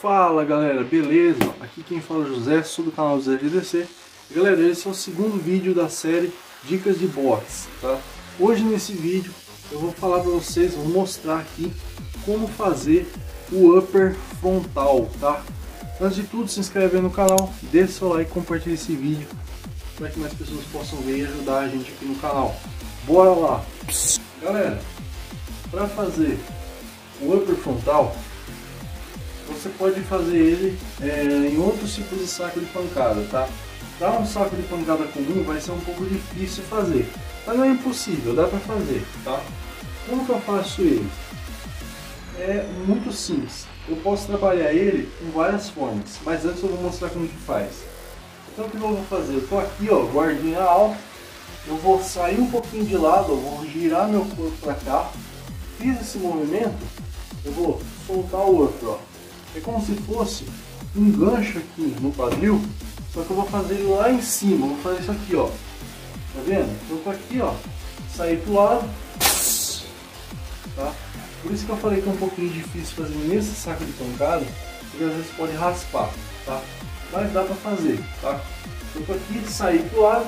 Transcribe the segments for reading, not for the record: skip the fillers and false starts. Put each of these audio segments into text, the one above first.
Fala galera, beleza? Aqui quem fala é o José, sou do canal José GDC. Galera, esse é o segundo vídeo da série Dicas de Boxe, tá? Hoje nesse vídeo eu vou falar para vocês, vou mostrar aqui como fazer o upper frontal, tá? Antes de tudo, se inscreve aí no canal, deixa seu like e compartilha esse vídeo para que mais pessoas possam ver e ajudar a gente aqui no canal. Bora lá! Galera, para fazer o upper frontal, você pode fazer ele em outros tipos de saco de pancada, tá? Para um saco de pancada comum vai ser um pouco difícil fazer, mas não é impossível, dá para fazer, tá? Como que eu faço ele? É muito simples. Eu posso trabalhar ele com várias formas, mas antes eu vou mostrar como que faz. Então o que eu vou fazer? Eu tô aqui, ó, guardinha alta. Eu vou sair um pouquinho de lado, eu vou girar meu corpo para cá. Fiz esse movimento, eu vou soltar o outro, ó. É como se fosse um gancho aqui no quadril, só que eu vou fazer ele lá em cima. Eu vou fazer isso aqui, ó. Tá vendo? Então eu tô aqui, ó, sair pro lado, tá? Por isso que eu falei que é um pouquinho difícil fazer nesse saco de pancada, porque às vezes pode raspar, tá? Mas dá pra fazer, tá? Eu tô aqui, sair pro lado,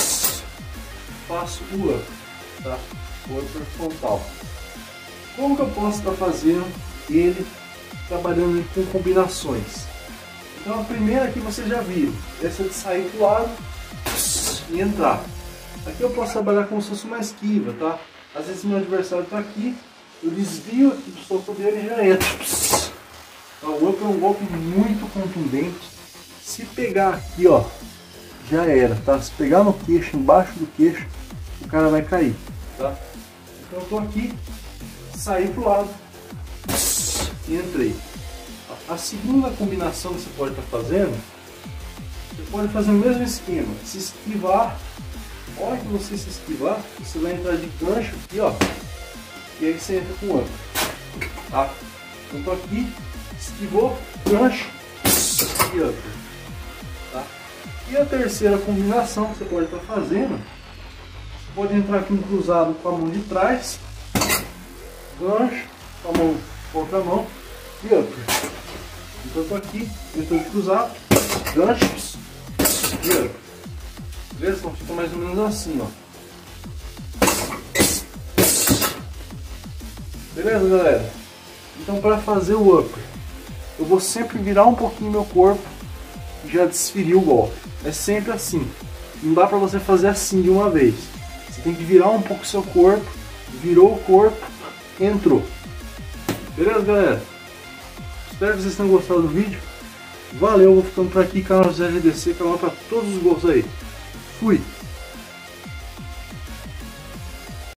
faço o up, tá? O upper frontal. Como que eu posso estar fazendo ele trabalhando com combinações? Então a primeira que você já viu, essa de sair pro lado e entrar. Aqui eu posso trabalhar como se fosse uma esquiva, tá? Às vezes meu adversário está aqui, eu desvio aqui do soco dele e já entra. Então, o upper é um golpe muito contundente. Se pegar aqui, ó, já era, tá? Se pegar no queixo, embaixo do queixo, o cara vai cair, tá? Então eu tô aqui, saí pro lado e entrei. A segunda combinação que você pode estar fazendo, você pode fazer o mesmo esquema, se esquivar. A hora que você se esquivar, você vai entrar de gancho aqui, ó, e aí você entra com o upper, tá? Então tô aqui, esquivou, gancho e upper, tá? E a terceira combinação que você pode estar fazendo, você pode entrar aqui no cruzado com a mão de trás, gancho, com a mão, outra mão e upper. Então eu tô aqui, entrou de cruzado, gancho e upper. Beleza? Então fica mais ou menos assim, ó. Beleza, galera? Então para fazer o upper, eu vou sempre virar um pouquinho meu corpo e já desferir o golpe. É sempre assim. Não dá para você fazer assim de uma vez. Você tem que virar um pouco o seu corpo, virou o corpo, entrou. Beleza, galera? Espero que vocês tenham gostado do vídeo. Valeu, vou ficando por aqui, canal José GDC, canal para todos os gols aí. Fui!